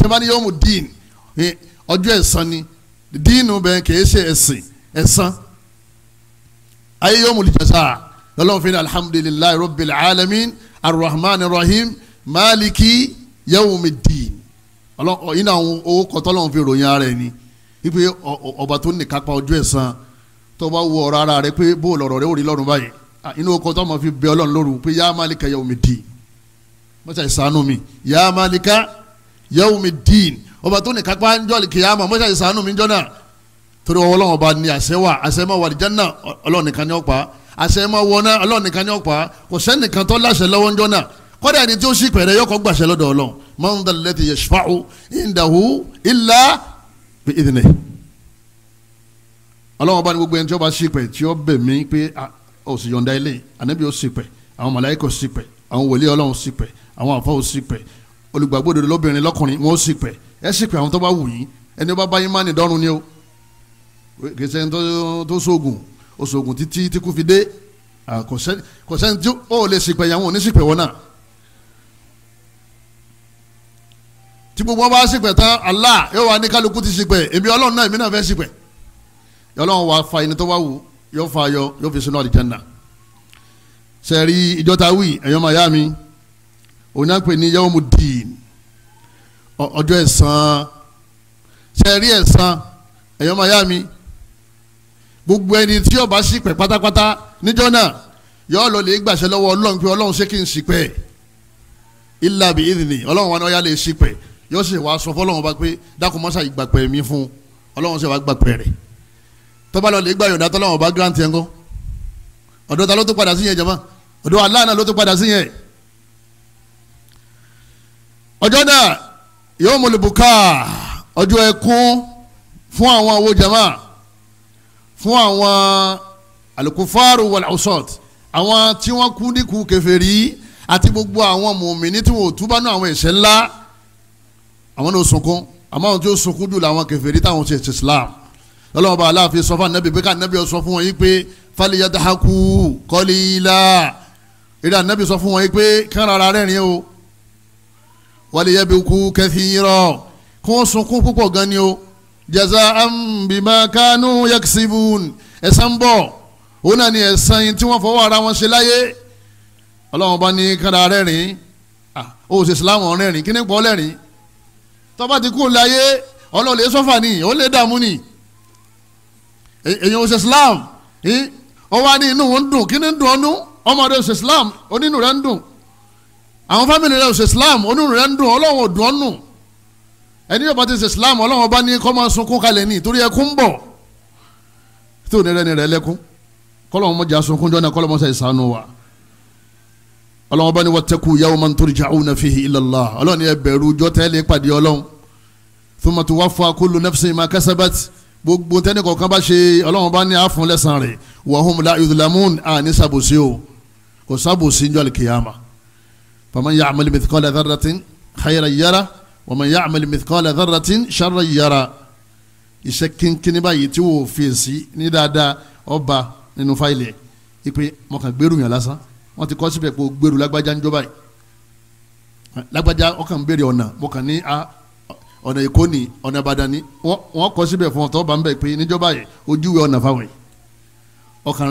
tẹ́bá ní yawmu dín ọjọ́ ẹ̀san ni díìnù bẹ́ẹ̀ kì í ṣe ẹ̀san ayé yawmul jazaa lọ́lọ́run fi ní alhamdulillahi rabbil alamin arrahmanir rahim maliki yawmiddin ọlọ́run yìí náà owó kọ́tọ́ lọ́run fi ròyìn ara ẹ̀ ni wípé ọba tó ní kápá ọjọ́ ẹ̀san tó bá wọ ọ̀rọ̀ ara rẹ pé bó lọ̀rọ̀ rẹ ó rí lọ́rùn báyìí inú ọkọ̀ tó máa fi bẹ ọlọ́run lóru pé yá malika yawmiddin mọ́tà ìsànú mi yá malika yawmiddin ọba tó ní kápá ń jọ́ kìyàmà mọ́tà ìsànú mi jọ́nà torí ọlọ́run ọba ní àṣẹ wà àṣẹ máa wà àlìjánnà ọlọ́run nìkan ní ọ̀pá àṣẹ máa wọná ọlọ́run nìkan ní ọ̀pá kò sẹ́nìkan tó láṣẹ lọ́wọ́ ń jọ́nà kọ́dà ẹni tí ó sì pẹ̀rẹ̀ yọkọ̀ gbàṣẹ lọ́dọ̀ ọlọ́run man dhal ladhi yashfa'u indahu illa bi idhnihi ọlọ́run ọba ní gbogbo ẹni tí ó bá sì pẹ̀ tí ó bẹ̀ mí pé ó sì yọ̀ǹda ilé ànábì ó sì pẹ̀ àwọn màláíkà ó sì pẹ̀ àwọn wòlíì ọlọ́run ó sì pẹ̀ àwọn àfáà ó sì pẹ̀ olùgbàgbọ́ òdodo lóbìnrin lọ́kùnrin wọn ó sì pẹ̀ ẹ sì pẹ̀ àwọn tó bá wù yín ẹni ó bá bá yín má ní dọ́run ni ó kì í ṣe tó sóògùn oṣoògùn títí tí kú fi dé kò sẹ́ni tí ó lè sì pẹ̀ yàwọn ò ní sì pẹ̀ wọn náà tí gbogbo wọn bá sì pẹ̀ tán Allah yóò wá ní kálukú ti sì pẹ̀ èmi ọlọ́run náà èmi náà fẹ́ sì pẹ̀ ọlọ́run wá fa ẹni tó bá wù yóò fa ayọ̀ yóò fi sínú àlìjánnà sẹ́ẹ̀rí ìjọta wí ẹ̀yọ́ máa yá mi òun náà pè ní yawmuddin ọjọ́ ẹ̀san sẹ́ẹ̀rí ẹ̀san ẹ̀yọ́ máa yá mi gbogbo ẹni tí yóò bá sì pẹ̀ pátápátá níjọ́ náà yóò lọ lè gbàṣẹ lọ́wọ́ ọlọ́run pé ọlọ́run ṣé kí n sì pẹ̀ illa bi idhni ọlọ́run wọn ni ọ̀yá lè sì pẹ̀ yóò sì wá sọ fọlọ́run bá pé dákun mọ́sá ìgbàpẹ̀ mi fún ọlọ́run sì wá gbàpẹ̀ rẹ̀ tọ́ba lọ lè gbà yọ̀ǹda tọ́lọ́wọ́n bá grant yẹn kọ́ ọ̀dọ̀ ta ló tó padà sí yẹn jama ọ̀dọ̀ Allah náà ló tó padà sí yẹn. ọjọ́ náà yawmul buka ọjọ́ ẹkún fún àwọn àwo jama fún àwọn alukufaru wal usat àwọn tí wọ́n kú níkù kèfèrí àti gbogbo àwọn mùmíní tí wọ́n ò túbá náà àwọn ẹ̀ṣẹ̀ ńlá àwọn náà sunkún àmọ́ àwọn tí ó sunkún jù làwọn kèfèrí táwọn ti ẹ̀ṣẹ̀ Islam lọ́lọ́wọ́ bá aláàfin sọ fún anabi pé ká anabi sọ fún wọn yìí pé falyadhaku qalila eré anabi sọ fún wọn yìí pé kán rárá rẹ́rìn o waliyabku kathira kí wọ́n sunkún púpọ̀ gan ni o jaza'an bima kanu yaksibun ẹ̀san bọ̀ òun náà ni ẹ̀san yìí tí wọ́n fọwọ́ ara wọn ṣe láyé ọlọ́wọ́n bá ní kán rárá rẹ́rìn ó ṣe Islam rẹ́rìn kí ní pọ̀ lẹ́rìn tọ́ba ti kú láyé ọlọ́ọ̀lẹ́ sọ́fà ni ó lè dààmú ni èyàn ò ṣe Islam ọ wá ní inú wọn ń dùn kí ni ń dùn ọ́nú ọmọdé ò ṣe Islam onínú rẹ̀ ń dùn àwọn fámìlì rẹ̀ ò ṣe Islam onínú rẹ̀ ń dùn ọlọ́run ò dùn ọ́nù ẹni yóò bá ti ṣe Islam ọlọ́run bá ní kọ́ máa sunkún kalẹ̀ ní torí ẹkún ń bọ̀ tí ò ní rẹ̀ ní rẹ̀ lẹ́kún kọ́lọ́run mọ̀jà sunkún jọ́nà kọ́lọ́run mọ̀ṣá ìsànú wa ọlọ́run bá ní wattaqu yawman turja'una fihi ila Allah ọlọ́run ní ẹ bẹ̀rù ọjọ́ tẹ́lẹ̀ pàdé ọlọ́run thumma tuwaffa kullu nafsin ma kasabat gbogbo tẹ́ni kọ̀ọ̀kan bá ṣe ọlọ́run bá ní àfún lẹ́sàn rẹ̀ wa hum la yudhlamun àní sàbòsí o kò sàbòsí njọ́ al-qiyama faman ya'mal mithqala dharratin khayran yara wa man ya'mal mithqala dharratin sharran yara iṣẹ́ kínkínní báyìí tí wò fèsì ní dáadáa ọba nínú fáìlì ẹ̀ ipe mọ̀kàn gbèrú yàn lásán wọ́n ti kọ́ síbẹ̀ pé gbèrú lágbájá ń jọ báyìí lágbájá ọkàn béèrè ọ̀nà mọ̀kàn ní ọ̀nà èkó ni ọ̀nà ìbàdàn ni wọ́n kọ́ síbẹ̀ fún ọ̀tọ́ bá ń bẹ̀ pé níjọba yìí ojúwe ọ̀nà fáwọn ọkàn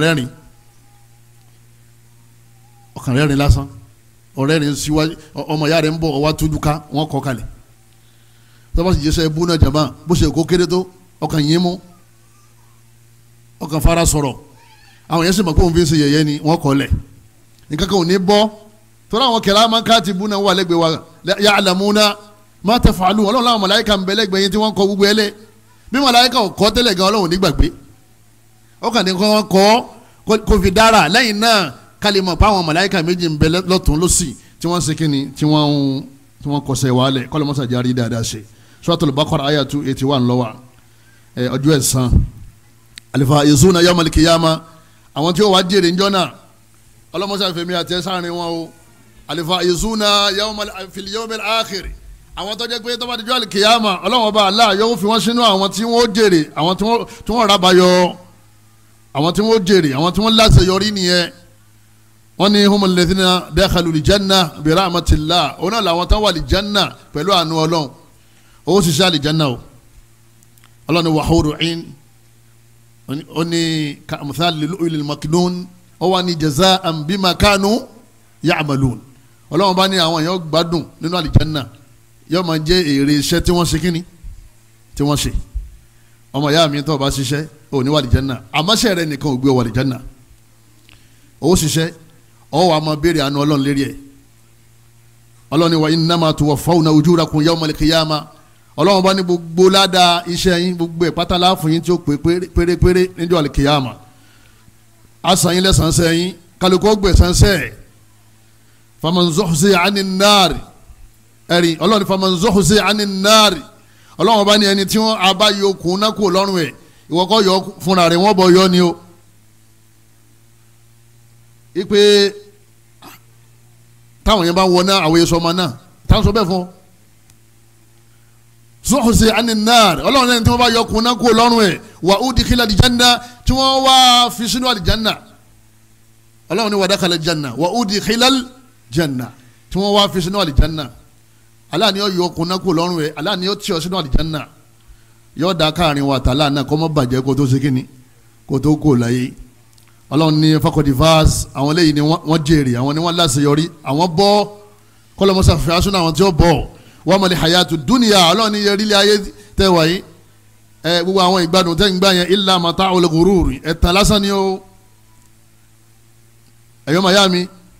rẹ́rìn lásán ọ̀rẹ́rìn síwájú ọmọ ìyá rẹ̀ ń bọ̀ ọwá tójú ká wọ́n kọ́ kalẹ̀ tọ́ba sì jẹ́sẹ̀ ebú náà jàmbá bó ṣe kó kéré tó ọkàn yín mú ọkàn fara sọ̀rọ̀ àwọn yẹn sì mọ̀ pé òun fi ń ṣe yẹ̀yẹ́ ni wọ́n kọ́ lẹ̀ nǹkan kan ò ní bọ́ tọ́lá àwọn kẹlẹ́ àmọ́ káàtì bú náà wà lẹ́gbẹ̀ẹ́ wa ya'lamuna má taf'alu ọlọ́run láwọn màláíkà ń bẹ lẹ́gbẹ̀ẹ́ yín tí wọ́n kọ gbogbo ẹlẹ́ bí màláíkà ò kọ́ tẹ́lẹ̀ gan ọlọ́run nígbàgbé ọkàn ní kọ́ kó fi dára lẹ́yìn náà kálí mọ̀ pé àwọn màláíkà méjì ń bẹ lọ́tún lọ́sì tí wọ́n ṣe kíni tí wọ́n kọsẹ̀ wálẹ̀ kọ́lọ́mọ́sá járí dáadáa ṣe Suratul Baqara ayah 281 lọ́wọ́ ọjọ́ ẹ̀san al-faizuna yawmal qiyamah àwọn tí ó wá jèrè ńjọ́ náà ọlọ́mọ́sá fèmí àti ẹ̀sáàrin wọn o al-faizuna fil yawmil akhir àwọn tó jẹ́ pé tó bá di jọ́ àlìkìyàmà ọlọ́run ọba Allah yóò fi wọ́n sínú àwọn tí wọ́n jèrè àwọn tí wọ́n rábàyọ àwọn tí wọ́n jèrè àwọn tí wọ́n láṣeyọrí nìyẹn wọ́n ní humul ladhina dakhalu al-janna bi rahmatillah òun náà làwọn tó wà lí janna pẹ̀lú àánú ọlọ́run ó sì ṣe àlìjáná o ọlọ́ni wàhóró in ó ní kàmùsàlì lil maknun ó wà ní jaza'an bima kanu ya'malun ọlọ́run bá ní àwọn èèyàn gbádùn nínú àlìjáná yóò máa jẹ́ èrè iṣẹ́ tí wọ́n ṣe kíni tí wọ́n ṣe ọmọ ìyá mi tó bá ṣiṣẹ́ ò ní wà àlìjáná àmọ́ṣẹ́ rẹ nìkan ò gbé wà àlìjáná ó ṣiṣẹ́ ó wà máa béèrè àánú ọlọ́run lérí ẹ̀ ọlọ́run ní wa innama tuwaffawna ujurakum yawmal qiyamah ọlọ́run bá ní gbogbo ládàá iṣẹ́ yín gbogbo ìpátálá fún yín tí ó pé pérépéré níjọ́ àlìkìyàmà àṣà yín lẹ́sànsẹ́ yín kálukú gbẹ̀sánṣẹ́ faman zuhziha anin nari ẹ̀rí ọlọ́run ní faman zuhziha anin nari ọlọ́run bá ní ẹni tí wọ́n abáyọ kùn náà kú lọ́rùn ẹ̀ ìwọ́kọ́ yọ fúnra rẹ̀ wọ́n bọ̀ yọ ni o ipe táwọn yẹn bá wọ náà àwọn èso ọmọ náà táwọn sọ bẹ́ẹ̀ fún ọ zuhzi anin nar ọlọ́run lẹ́ni tí wọ́n bá yọ kùn náà kú lọ́rùn ẹ̀ wà udkhila aljanna tí wọ́n wá fi sínú aljanna ọlọ́run ní wa dakhala aljanna wà udkhila aljanna tí wọ́n wá fi sínú aljanna Allah ni yóò yọ kùn náà kú lọ́rùn ẹ̀ Allah ni yóò tì ọ́ sínú aljanna yóò dá káàrin wa tààlà náà kọ́ mọ́ bàjẹ́ kó tó ṣe kíni kó tó kó láyé ọlọ́run ní fakọdivas àwọn eléyìí ni wọ́n jèrè àwọn ni wọ́n láṣeyọrí àwọn bọ́ kọ́lọ́mọ́sá fìyà sún àwọn tí ó bọ̀ wọ́n mọ̀lẹ́ hayatu dúnìyà ọlọ́run ní yẹrí ilé ayé tẹ́ wáyé gbogbo àwọn ìgbádùn tẹ́ ń gbá yẹn illa mata'ul ghurur ẹ̀tàn lásán ni ó ẹ̀yọ́ mayami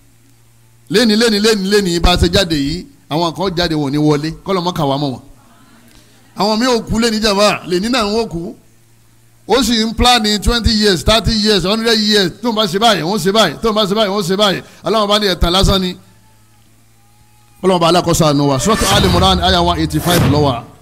lẹ́ni bá ṣe jáde yìí àwọn kan jáde wọn ní wọlé kọ́lọ́mọ́ kàwá mọ́ wọn àwọn mi ò kú lẹ́ni jàmbá lẹ́ni náà wọ́n kú ó sì ń plan ní 20 years 30 years 100 years tó ń bá ṣe báyìí wọ́n ṣe báyìí tó ń bá ṣe báyìí wọ́n ṣe báyìí aláwọ̀ bá ní ẹ̀tàn lásán ni ọlọ́wọ́n bá alákọ̀ọ́sọ àánú wa Suratu Ali Imran àyá 185 lọ́wọ́.